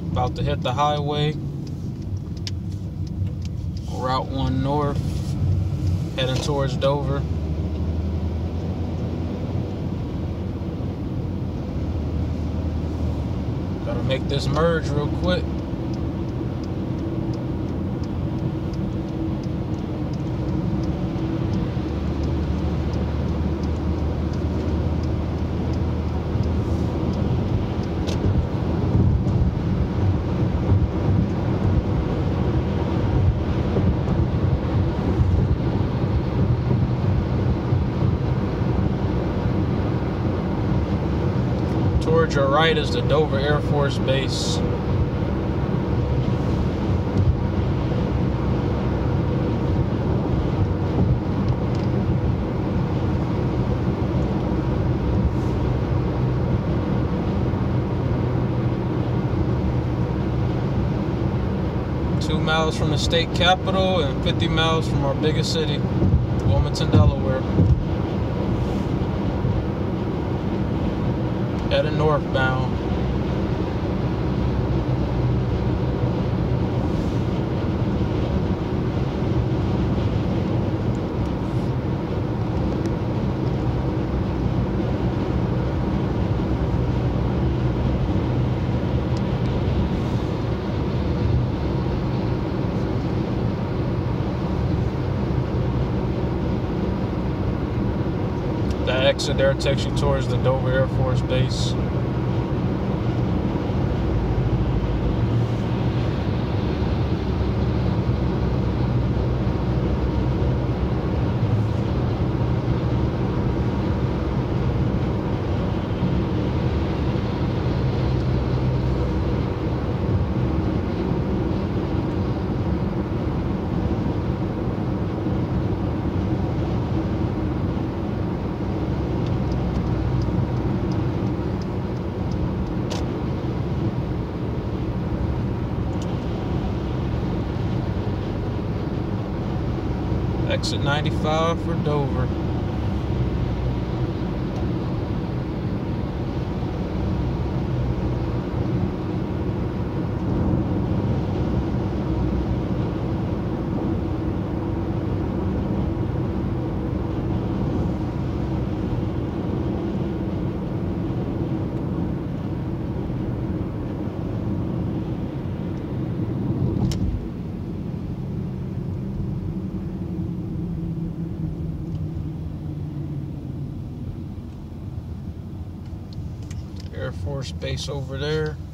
About to hit the highway. Route 1 north. Heading towards Dover. Gotta make this merge real quick. Towards your right is the Dover Air Force Base. Two miles from the state capitol and 50 miles from our biggest city, Wilmington, Delaware. Heading northbound. That exit there takes you towards the Dover Air Force Base. Exit 95 for Dover. Air Force Base over there.